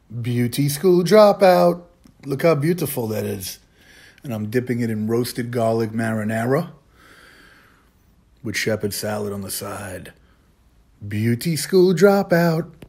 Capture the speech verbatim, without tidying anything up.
Beauty school dropout. Look how beautiful that is. And I'm dipping it in roasted garlic marinara with shepherd salad on the side. Beauty school dropout.